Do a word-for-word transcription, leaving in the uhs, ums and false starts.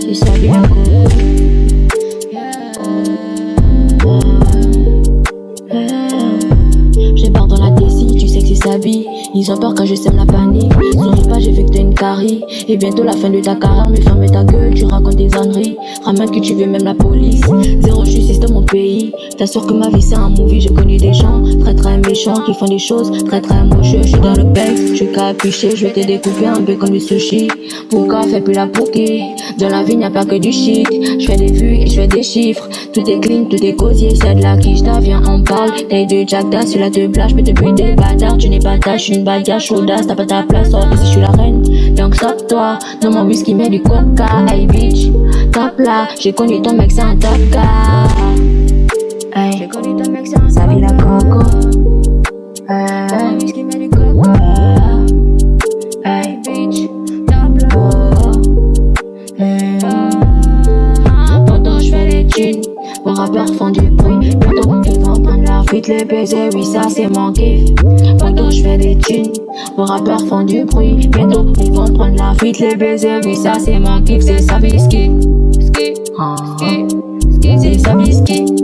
c'est ça bien coco. J'ai peur dans la tessie, tu sais que c'est sa vie. Ils ont peur quand je sème la panique. Souris pas, j'ai vu que t'as une carie. Et bientôt la fin de ta carrière, mais ferme ta gueule, tu racontes des âneries. Ramène que tu veux même la police. Zéro justice dans mon pays. T'assures que ma vie c'est un movie. J'ai connu des gens très très méchants qui font des choses très très moches. Je suis dans le bec, je suis capuché. Je vais te découper un peu comme du sushi. Pourquoi fais plus la poké? Dans la vie, n'y a pas que du shit. Je fais des vues et je fais des chiffres. Tout est clean, tout est cosier. C'est de la quiche, t'as viens on parle. Taille de Jack Da sur la te plage, mais depuis des bâtards. Tu n'es pas ta, je suis une bagarre chaudasse. T'as pas ta place, oh, ici je suis la reine. Donc stop toi, dans mon whisky met du coca. Hey bitch, top là, j'ai connu ton mec c'est un top gars. Hey, j'ai connu ton mec c'est un top gars. Ça vit la coco. Hey, dans mon whisky met du coca. Hey bitch, top là. Hey, pendant je fais les jeans, vos rappeurs font du bruit. Bientôt ils vont prendre leur fuite, les baisers, oui ça c'est mon kiff. Pendant je fais des jeans, vos rappeurs font du bruit. Bientôt ils vont prendre la fuite, les baisers, oui ça c'est mon kiff. C'est Sabisky, ski, ski, ski, c'est Sabisky.